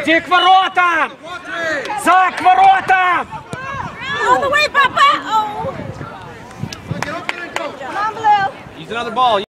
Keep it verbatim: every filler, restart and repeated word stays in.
Иди к воротам! За к воротам! All the way, Papa! Oh! Come on, Blue! Use another ball.